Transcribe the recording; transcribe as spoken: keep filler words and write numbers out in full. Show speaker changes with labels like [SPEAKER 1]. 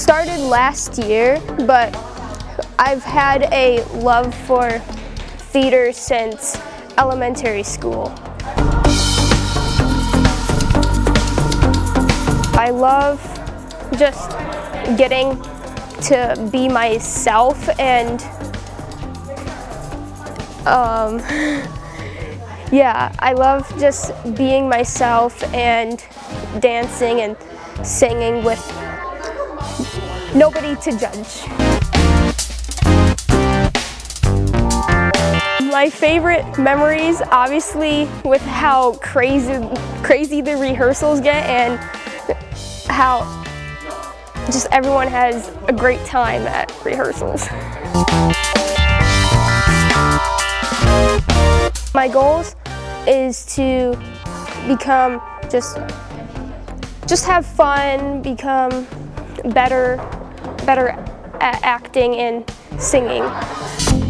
[SPEAKER 1] started last year, but I've had a love for theater since elementary school. I love just getting to be myself and um, yeah, I love just being myself and dancing and singing with nobody to judge. My favorite memories, obviously, with how crazy, crazy the rehearsals get and how just everyone has a great time at rehearsals. My goals is to become just, just have fun, become better, better at acting and singing.